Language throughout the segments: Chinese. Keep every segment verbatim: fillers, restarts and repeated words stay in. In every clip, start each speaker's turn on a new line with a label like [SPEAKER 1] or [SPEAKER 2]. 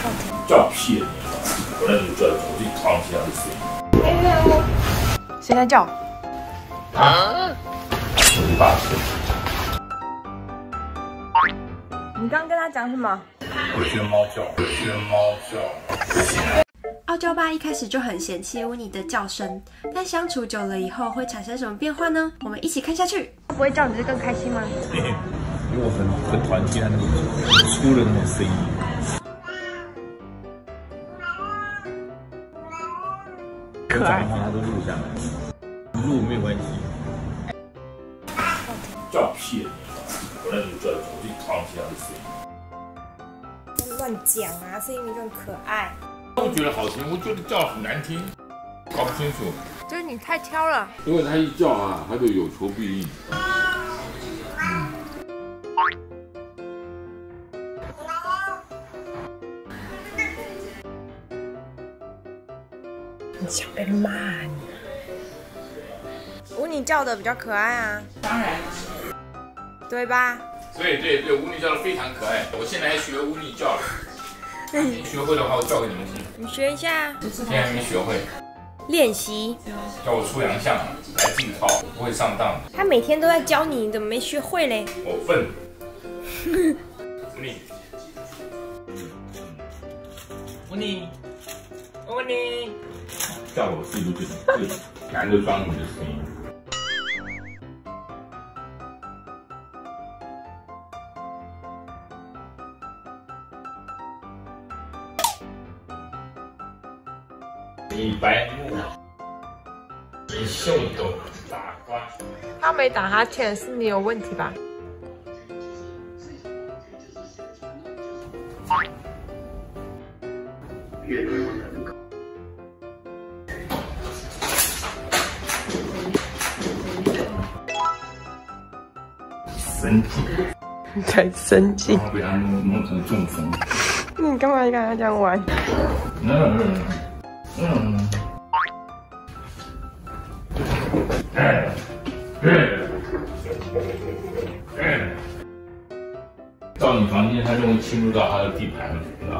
[SPEAKER 1] 叫屁啊你！我让你叫，我自己扛起来的声音。
[SPEAKER 2] 谁在叫？
[SPEAKER 1] 啊！我是大声。
[SPEAKER 2] 你刚刚跟他讲什么？
[SPEAKER 1] 我学猫叫，我学猫叫。
[SPEAKER 3] 傲娇爸一开始就很嫌弃温妮的叫声，但相处久了以后会产生什么变化呢？我们一起看下去。
[SPEAKER 2] 不会叫你是更开心吗？
[SPEAKER 1] 因为我很很讨厌听他那个粗的那种声音。
[SPEAKER 2] 可爱。
[SPEAKER 1] 我他都录下来，录没有关系。叫屁啊你！我让你叫，我自己扛起来的声音。
[SPEAKER 2] 乱讲啊，声音明明就很可爱。
[SPEAKER 1] 我觉得好听，我觉得叫很难听，搞不清楚。
[SPEAKER 2] 就是你太挑了。
[SPEAKER 4] 因为他一叫啊，他就有求必应。
[SPEAKER 2] 你叫被骂你。温妮叫的比较可爱啊。
[SPEAKER 5] 当然。
[SPEAKER 2] 对吧？
[SPEAKER 1] 对对对，乌尼叫的非常可爱，我现在还学乌尼叫了。你学会的话，我叫给你们听。
[SPEAKER 2] 你学一下。
[SPEAKER 1] 现在还没学会。
[SPEAKER 2] 练习。
[SPEAKER 1] 叫我出洋相，来这一套，我不会上当。
[SPEAKER 2] 他每天都在教你，你怎么没学会嘞？
[SPEAKER 1] 我笨。乌尼。乌尼。乌尼。叫我记住这种最男的装女的声音。你白目，你秀逗打瓜。
[SPEAKER 2] 他没打哈欠，是你有问题吧？
[SPEAKER 1] 神经，
[SPEAKER 2] 你才生气。
[SPEAKER 1] 被他弄弄成中风。
[SPEAKER 2] 你干嘛跟他这样玩？
[SPEAKER 1] 嗯嗯嗯。哎哎哎！到你房间，他就会侵入到他的地盘，你知道？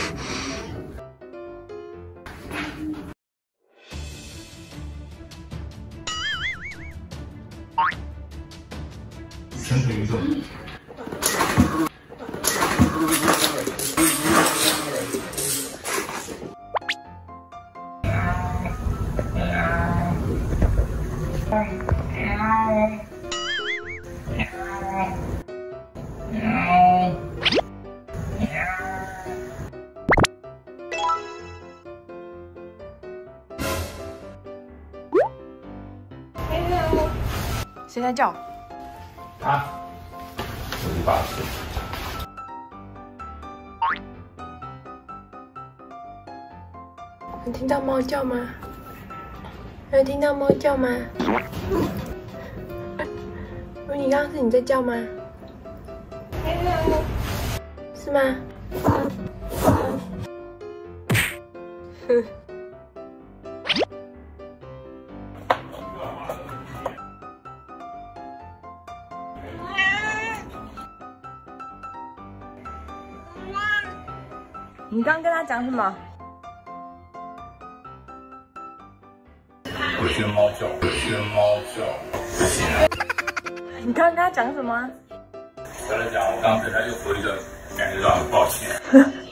[SPEAKER 1] 蠢蠢欲动。
[SPEAKER 2] 谁在叫？
[SPEAKER 1] 啊！我是大声。
[SPEAKER 2] 能听到猫叫吗？能听到猫叫吗？如你刚刚是你在叫吗？是吗？哼。你刚刚跟他讲什么？
[SPEAKER 1] 我学猫叫，我学猫叫。
[SPEAKER 2] 你刚刚跟他讲什么？
[SPEAKER 1] 跟他讲，我刚刚对他又回了一个，感觉到很抱歉。